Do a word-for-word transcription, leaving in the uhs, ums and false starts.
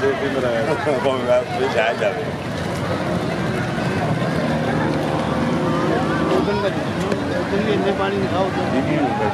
देती मेरा शायद जाए उधर का उधर भी इतने पानी दिखाओ तो